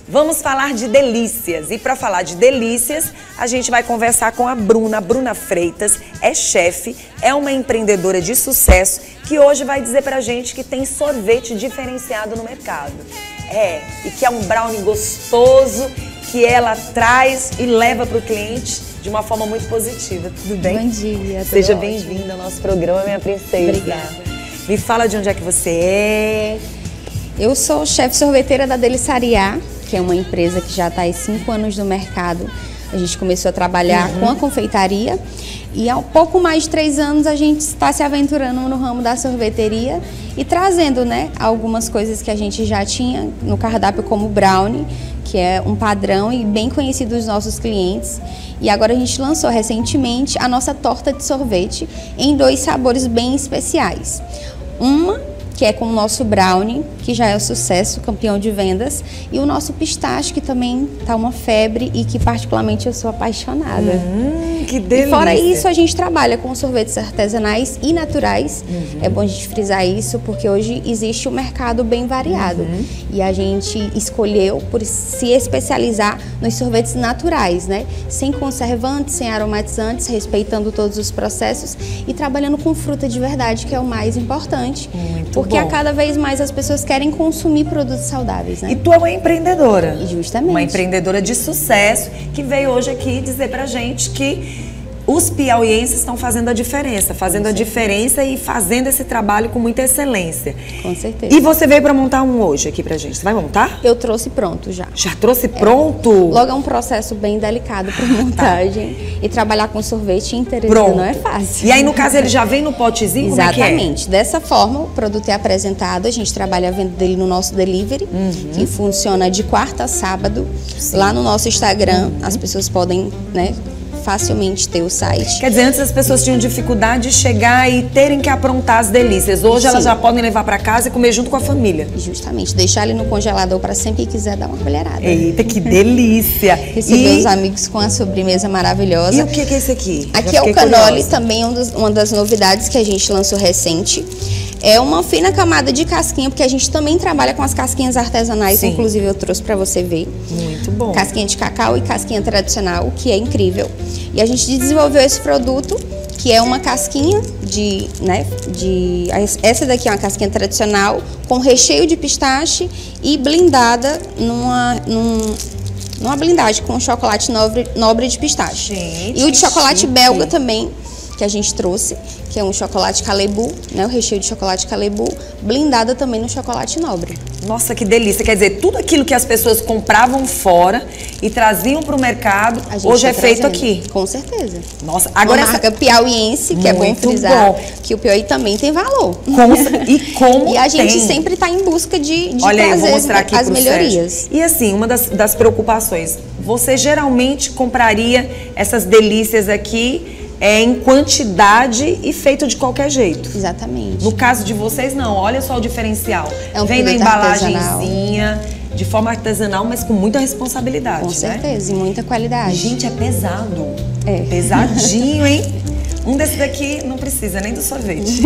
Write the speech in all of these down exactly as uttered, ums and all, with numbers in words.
Vamos falar de delícias. E para falar de delícias, a gente vai conversar com a Bruna. A Bruna Freitas é chefe, é uma empreendedora de sucesso que hoje vai dizer pra gente que tem sorvete diferenciado no mercado. É, e que é um brownie gostoso que ela traz e leva para o cliente de uma forma muito positiva. Tudo bem? Bom dia. Seja bem-vinda ao nosso programa, minha princesa. Obrigada. Me fala de onde é que você é. Eu sou chefe sorveteira da Deliciariá, que é uma empresa que já está há cinco anos no mercado. A gente começou a trabalhar uhum. com a confeitaria e há um pouco mais de três anos a gente está se aventurando no ramo da sorveteria e trazendo, né, algumas coisas que a gente já tinha no cardápio, como o brownie, que é um padrão e bem conhecido dos nossos clientes. E agora a gente lançou recentemente a nossa torta de sorvete em dois sabores bem especiais. Uma que é com o nosso brownie, que já é um sucesso, campeão de vendas, e o nosso pistache, que também tá uma febre e que particularmente eu sou apaixonada. Hum, que delícia! E fora isso, a gente trabalha com sorvetes artesanais e naturais. Uhum. É bom a gente frisar isso, porque hoje existe um mercado bem variado. Uhum. E a gente escolheu por se especializar nos sorvetes naturais, né? Sem conservantes, sem aromatizantes, respeitando todos os processos e trabalhando com fruta de verdade, que é o mais importante. Muito Porque bom. a cada vez mais as pessoas querem consumir produtos saudáveis, né? E tu é uma empreendedora. Justamente. Uma empreendedora de sucesso que veio hoje aqui dizer pra gente que os piauienses estão fazendo a diferença, fazendo a diferença e fazendo esse trabalho com muita excelência. Com certeza. E você veio para montar um hoje aqui pra gente. Você vai montar? Eu trouxe pronto já. Já trouxe pronto? É. Logo é um processo bem delicado para montagem. Tá. E trabalhar com sorvete em Teresina pronto. Não é fácil. E aí, no caso, ele já vem no potezinho? Exatamente. Como é que é? Dessa forma, o produto é apresentado. A gente trabalha a venda dele no nosso delivery, uhum. que funciona de quarta a sábado. Sim. Lá no nosso Instagram, uhum. as pessoas podem, né, facilmente ter o site. Quer dizer, antes as pessoas tinham dificuldade de chegar e terem que aprontar as delícias. Hoje Sim. elas já podem levar para casa e comer junto com a família. Justamente, deixar ele no congelador para sempre que quiser dar uma colherada. Eita, que delícia! Receber e... os amigos com a sobremesa maravilhosa. E o que é esse aqui? Aqui é o canole, também um dos, uma das novidades que a gente lançou recente. É uma fina camada de casquinha, porque a gente também trabalha com as casquinhas artesanais, Sim. inclusive eu trouxe para você ver. Muito bom. Casquinha de cacau e casquinha tradicional, que é incrível. E a gente desenvolveu esse produto, que é uma casquinha de, né, de... Essa daqui é uma casquinha tradicional, com recheio de pistache e blindada numa... Num, numa blindagem com chocolate nobre, nobre de pistache. Gente, e o de chocolate chique. belga também, que a gente trouxe, que é um chocolate Calebu, né, o recheio de chocolate Calebu, blindada também no chocolate nobre. Nossa, que delícia! Quer dizer, tudo aquilo que as pessoas compravam fora e traziam para o mercado, hoje tá é feito trazendo. Aqui. Com certeza. Nossa, agora uma marca essa... piauiense, que Muito é bom frisar, bom. que o Piauí também tem valor. Com... E como E a gente tem. sempre está em busca de, de Olha, trazer eu vou mostrar aqui as melhorias. Sérgio. E assim, uma das, das preocupações, você geralmente compraria essas delícias aqui é em quantidade e feito de qualquer jeito. Exatamente. No caso de vocês, não. Olha só o diferencial. É um Vem na embalagenzinha, artesanal. de forma artesanal, mas com muita responsabilidade, Com certeza, né? E muita qualidade. Gente, é pesado. É. Pesadinho, hein? Um desses daqui não precisa nem do sorvete.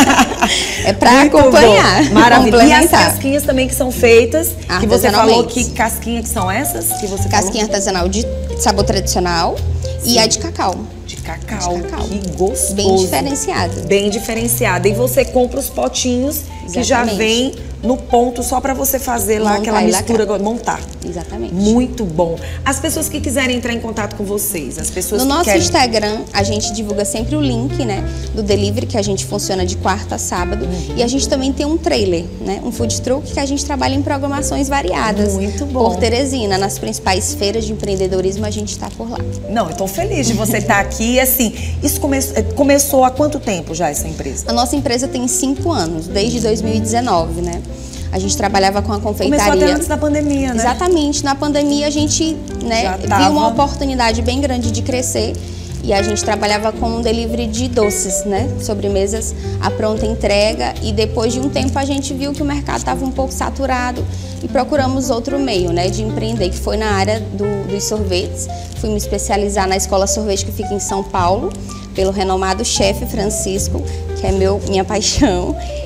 É pra acompanhar. Maravilha. E as casquinhas também que são feitas, que você falou que casquinha que são essas? Que você casquinha falou? artesanal de sabor tradicional. Sim. E a de cacau. De cacau. De cacau. Que gostoso. Bem diferenciada. Bem diferenciada. E você compra os potinhos Exatamente. Que já vem no ponto só para você fazer lá montar aquela mistura, montar. Exatamente. Muito bom. As pessoas que quiserem entrar em contato com vocês, as pessoas no que nosso querem... Instagram, a gente divulga sempre o link, né, do delivery, que a gente funciona de quarta a sábado. Uhum. E a gente também tem um trailer, né, um food truck, que a gente trabalha em programações variadas. Muito bom. Por Teresina, nas principais feiras de empreendedorismo, a gente está por lá. Não, eu tô feliz de você estar aqui. Assim, isso come... começou há quanto tempo já essa empresa? A nossa empresa tem cinco anos, desde dois mil e dezenove, né? A gente trabalhava com a confeitaria. Começou até antes da pandemia, né? Exatamente. Na pandemia a gente, né, viu uma oportunidade bem grande de crescer e a gente trabalhava com um delivery de doces, né? Sobremesas à pronta entrega, e depois de um tempo a gente viu que o mercado estava um pouco saturado e procuramos outro meio, né, de empreender, que foi na área do, dos sorvetes. Fui me especializar na Escola Sorvete, que fica em São Paulo, pelo renomado chefe Francisco, que é meu, minha paixão.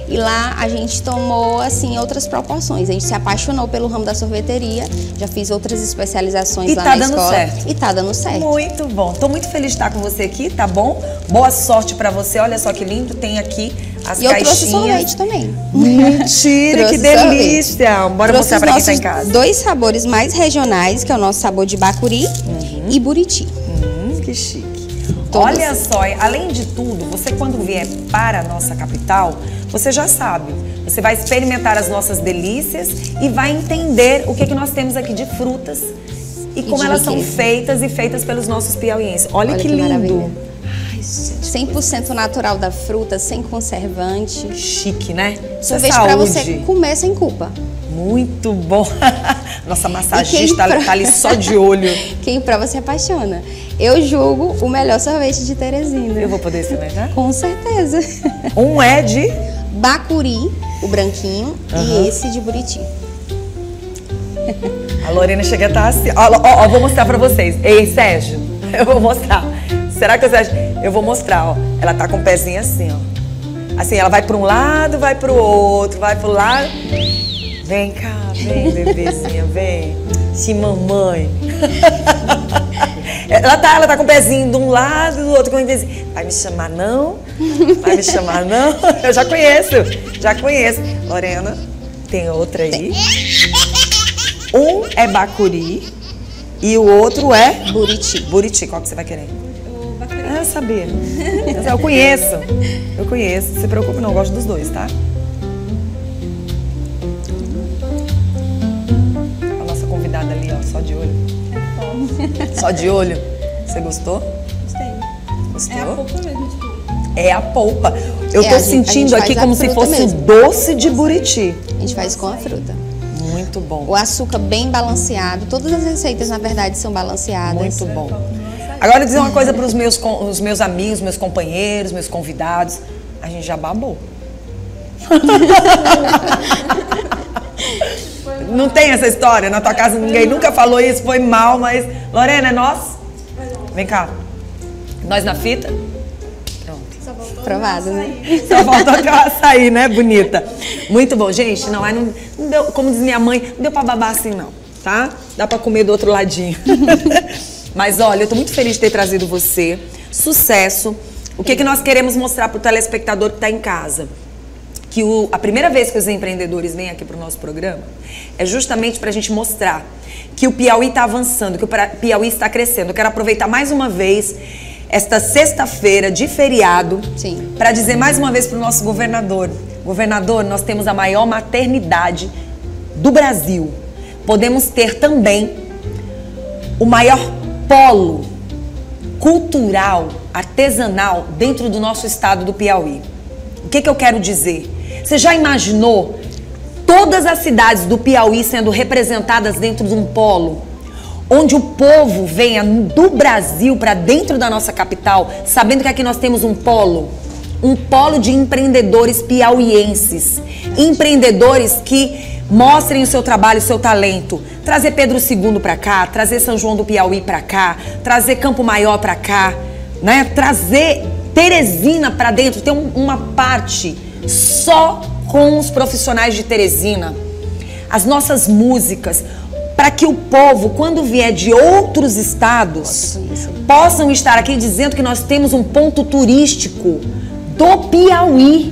E lá a gente tomou, assim, outras proporções. A gente se apaixonou pelo ramo da sorveteria, já fiz outras especializações e lá tá na dando escola. Certo. E tá dando certo. Muito bom. Tô muito feliz de estar com você aqui, tá bom? Boa sorte pra você. Olha só que lindo, tem aqui as e eu caixinhas. trouxe sorvete também. Mentira, que delícia. Sorvete. Bora trouxe mostrar pra quem tá em casa. Dois sabores mais regionais, que é o nosso sabor de bacuri uhum. e buriti. Hum, que chique. Todos. Olha só, além de tudo, você quando vier para a nossa capital, você já sabe. Você vai experimentar as nossas delícias e vai entender o que, que nós temos aqui de frutas e, e como elas riqueza. são feitas e feitas pelos nossos piauienses. Olha, Olha que, que lindo. Maravilha. Ai, cem por cento natural da fruta, sem conservante. Chique, né? Sorvete para você comer sem culpa. Muito bom. Nossa massagista pra... tá ali só de olho. Quem prova se apaixona. Eu julgo o melhor sorvete de Teresina. Eu vou poder experimentar? Com certeza. Um é de? Bacuri, o branquinho, uhum. e esse de buriti. A Lorena chega a estar assim. Ó, ó, ó, vou mostrar pra vocês. Ei, Sérgio, eu vou mostrar. Será que o Sérgio... Eu vou mostrar, ó. Ela tá com o pezinho assim, ó. Assim, ela vai pra um lado, vai pro outro, vai pro lado... Vem cá, vem, bebezinha, vem. Sim, mamãe. Ela tá, ela tá com o pezinho de um lado e do outro. Vai me chamar não? Vai me chamar não? Eu já conheço, já conheço. Lorena, tem outra aí. Um é bacuri e o outro é? Buriti. Buriti, qual que você vai querer? O bacuri. Ah, eu sabia. Eu conheço, eu conheço. Não se preocupe não, eu gosto dos dois, tá? Convidada ali, ó, só de olho. É bom. Só de olho. Você gostou? Gostei. Gostou? É a polpa mesmo, tipo. É a polpa. Eu é, tô a gente, sentindo aqui como se fosse mesmo. doce de buriti. A gente faz com a fruta. Muito bom. O açúcar bem balanceado. Todas as receitas, na verdade, são balanceadas. Muito bom. Agora, dizer uma coisa para os meus, os meus amigos, meus companheiros, meus convidados. A gente já babou. Não tem essa história? Na tua casa ninguém nunca falou isso, foi mal, mas... Lorena, é nós? Vem cá. Nós na fita? Pronto. Provado, né? Só faltou aquela açaí, né, bonita? Muito bom. Gente, não, não, não deu, como diz minha mãe, não deu pra babar assim não, tá? Dá pra comer do outro ladinho. Mas olha, eu tô muito feliz de ter trazido você. Sucesso. O que, que nós queremos mostrar pro telespectador que tá em casa? Que o, a primeira vez que os empreendedores vêm aqui para o nosso programa é justamente para a gente mostrar que o Piauí está avançando, que o Piauí está crescendo. Eu quero aproveitar mais uma vez esta sexta-feira de feriado para dizer mais uma vez para o nosso governador. Governador, nós temos a maior maternidade do Brasil. Podemos ter também o maior polo cultural, artesanal dentro do nosso estado do Piauí. O que, que eu quero dizer? Você já imaginou todas as cidades do Piauí sendo representadas dentro de um polo? Onde o povo venha do Brasil para dentro da nossa capital, sabendo que aqui nós temos um polo, um polo de empreendedores piauienses. Empreendedores que mostrem o seu trabalho, o seu talento. Trazer Pedro segundo para cá, trazer São João do Piauí para cá, trazer Campo Maior para cá, né? Trazer Teresina para dentro, tem um, uma parte só com os profissionais de Teresina. As nossas músicas, para que o povo, quando vier de outros estados, possam estar aqui dizendo que nós temos um ponto turístico do Piauí.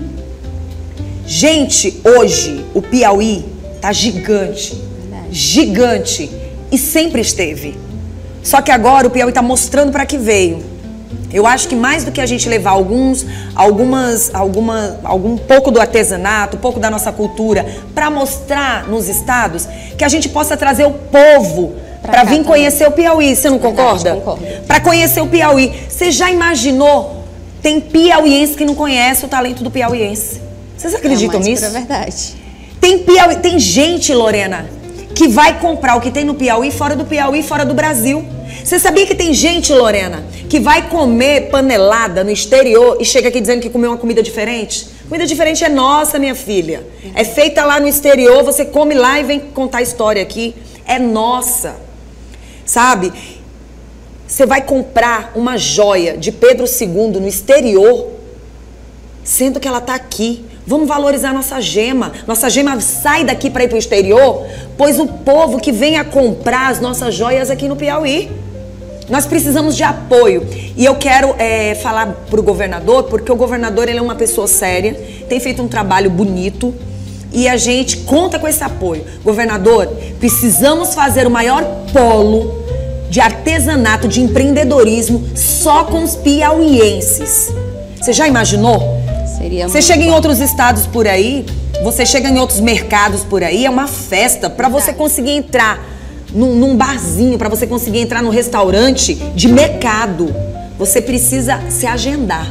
Gente, hoje o Piauí tá gigante, gigante, e sempre esteve. Só que agora o Piauí tá mostrando para que veio. Eu acho que mais do que a gente levar alguns, algumas, alguma, algum pouco do artesanato, um pouco da nossa cultura, para mostrar nos estados, que a gente possa trazer o povo para vir conhecer o Piauí. Você não concorda? Concordo. Para conhecer o Piauí. Você já imaginou? Tem piauiense que não conhece o talento do piauiense. Vocês acreditam nisso? É verdade. Tem, Piauí, tem gente, Lorena, que vai comprar o que tem no Piauí, fora do Piauí, fora do Brasil. Você sabia que tem gente, Lorena, que vai comer panelada no exterior e chega aqui dizendo que comeu uma comida diferente? Comida diferente é nossa, minha filha. É feita lá no exterior, você come lá e vem contar a história aqui. É nossa. Sabe? Você vai comprar uma joia de Pedro segundo no exterior, sendo que ela tá aqui. Vamos valorizar nossa gema. Nossa gema sai daqui para ir para o exterior, pois o povo que vem a comprar as nossas joias aqui no Piauí. Nós precisamos de apoio. E eu quero é, falar para o governador, porque o governador ele é uma pessoa séria, tem feito um trabalho bonito e a gente conta com esse apoio. Governador, precisamos fazer o maior polo de artesanato, de empreendedorismo só com os piauienses. Você já imaginou? Seria Você chega em outros estados por aí, você chega em outros mercados por aí, é uma festa para você conseguir entrar num, num barzinho, para você conseguir entrar num restaurante de mercado. Você precisa se agendar.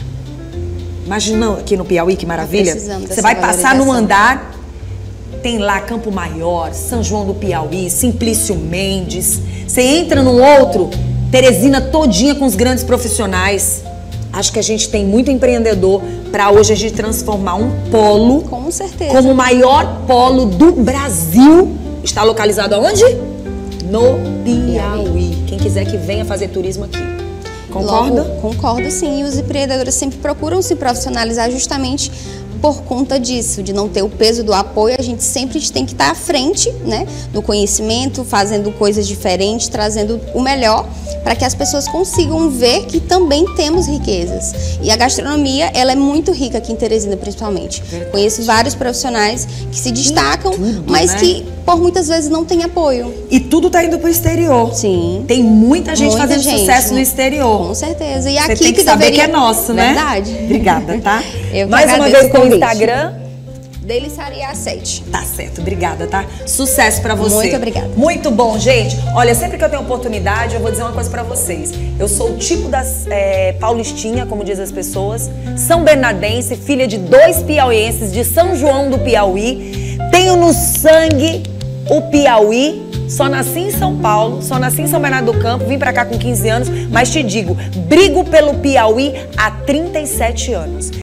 Imagina aqui no Piauí, que maravilha. Você vai passar num andar, tem lá Campo Maior, São João do Piauí, Simplício Mendes. Você entra num outro, Teresina todinha com os grandes profissionais. Acho que a gente tem muito empreendedor para hoje a gente transformar um polo Com certeza. como o maior polo do Brasil. Está localizado aonde? No Piauí. Quem quiser que venha fazer turismo aqui. Concorda? Logo, concordo, sim. E os empreendedores sempre procuram se profissionalizar justamente por conta disso, de não ter o peso do apoio. A gente sempre tem que estar à frente, né, do conhecimento, fazendo coisas diferentes, trazendo o melhor para que as pessoas consigam ver que também temos riquezas. E a gastronomia, ela é muito rica aqui em Teresina, principalmente. Verdade. Conheço vários profissionais que se destacam, tudo, mas né? que por muitas vezes não tem apoio. E tudo tá indo pro exterior. Sim. Tem muita gente muita fazendo gente, sucesso no exterior. Com certeza. E Você aqui tem que, que saber deveria... que é nosso, né? Verdade. Obrigada, tá? Eu Mais uma vez com o Instagram. Deliciaria sete. Tá certo, obrigada, tá? Sucesso pra você. Muito obrigada. Muito bom, gente. Olha, sempre que eu tenho oportunidade, eu vou dizer uma coisa pra vocês. Eu sou o tipo das é, paulistinha, como dizem as pessoas, são bernardense, filha de dois piauienses de São João do Piauí. Tenho no sangue o Piauí. Só nasci em São Paulo, só nasci em São Bernardo do Campo, vim pra cá com quinze anos, mas te digo, brigo pelo Piauí há trinta e sete anos.